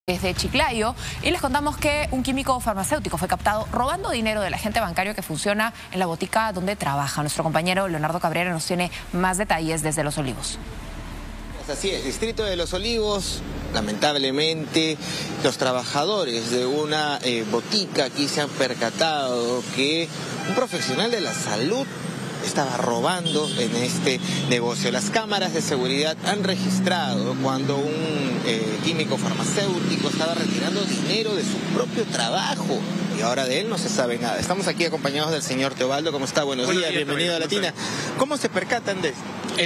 Desde Chiclayo, y les contamos que un químico farmacéutico fue captado robando dinero del agente bancario que funciona en la botica donde trabaja. Nuestro compañero Leonardo Cabrera nos tiene más detalles desde Los Olivos. Así es, distrito de Los Olivos, lamentablemente los trabajadores de una botica aquí se han percatado que un profesional de la salud estaba robando en este negocio. Las cámaras de seguridad han registrado cuando un químico farmacéutico estaba retirando dinero de su propio trabajo y ahora de él no se sabe nada. Estamos aquí acompañados del señor Teobaldo. ¿Cómo está? Buenos días, bienvenido a Latina. ¿Cómo se percatan de esto?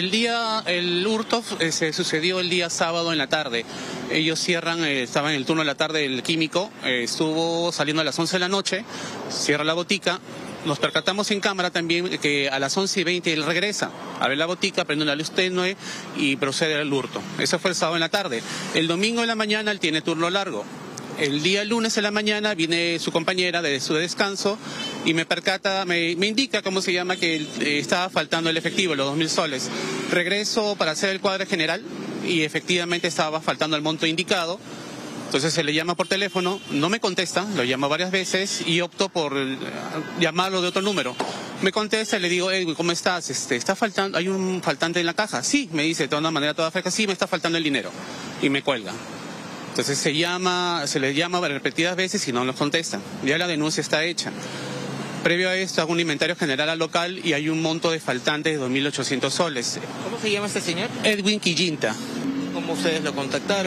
El hurto se sucedió el día sábado en la tarde. Ellos cierran, estaba en el turno de la tarde el químico, estuvo saliendo a las 11 de la noche, cierra la botica. Nos percatamos en cámara también que a las 11:20 él regresa, abre la botica, prende una luz tenue y procede al hurto. Eso fue el sábado en la tarde. El domingo en la mañana él tiene turno largo. El día lunes en la mañana viene su compañera de su descanso y me percata, me indica cómo se llama que estaba faltando el efectivo, los 2.000 soles. Regreso para hacer el cuadro general y efectivamente estaba faltando el monto indicado. Entonces se le llama por teléfono, no me contesta, lo llamo varias veces y opto por llamarlo de otro número. Me contesta y le digo, Edwin, ¿cómo estás? ¿Está faltando, hay un faltante en la caja? Sí, me dice de una manera toda fresca, sí, me está faltando el dinero. Y me cuelga. Entonces se le llama repetidas veces y no nos contesta. Ya la denuncia está hecha. Previo a esto hago un inventario general al local y hay un monto de faltantes de 2.800 soles. ¿Cómo se llama este señor? Edwin Quillinta. ¿Cómo ustedes lo contactaron?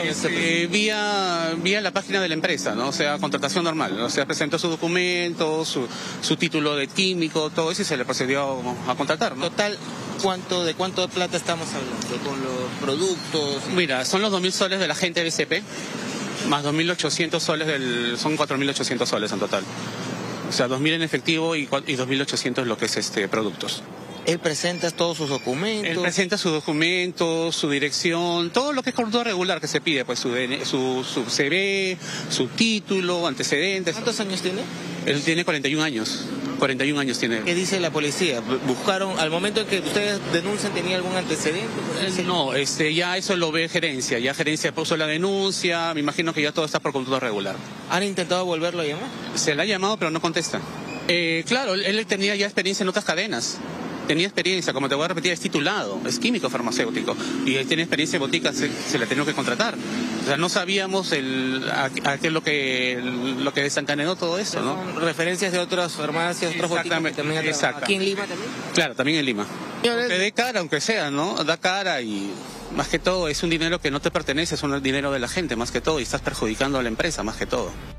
Vía la página de la empresa, ¿no? O sea, contratación normal. O sea, presentó sus documentos, su título de químico, todo eso y se le procedió a contratar, ¿no? Total, ¿de cuánto de plata estamos hablando con los productos? Mira, son los 2.000 soles del agente BCP, más 2.800 soles son 4.800 soles en total. O sea, 2.000 en efectivo y 2.800 lo que es productos. Él presenta todos sus documentos. Él presenta sus documentos, su dirección, todo lo que es conducta regular que se pide, pues su CV, su título, antecedentes. ¿Cuántos años tiene? Él tiene 41 años. 41 años tiene. ¿Qué dice la policía? ¿Buscaron, al momento en que ustedes denuncian, tenía algún antecedente? No, ya eso lo ve gerencia. Ya gerencia puso la denuncia, me imagino que ya todo está por conducta regular. ¿Han intentado volverlo a llamar? Se la ha llamado, pero no contesta. Claro, él tenía ya experiencia en otras cadenas. Tenía experiencia, como te voy a repetir, es titulado, es químico farmacéutico y él tiene experiencia en boticas, se la tenía que contratar. O sea, no sabíamos a qué es lo que desencadenó todo eso, ¿no? Referencias de otras farmacias, otras boticas que también ¿Aquí en Lima también? Claro, también en Lima. Que dé cara, aunque sea, ¿no? Da cara y más que todo es un dinero que no te pertenece, es un dinero de la gente más que todo y estás perjudicando a la empresa más que todo.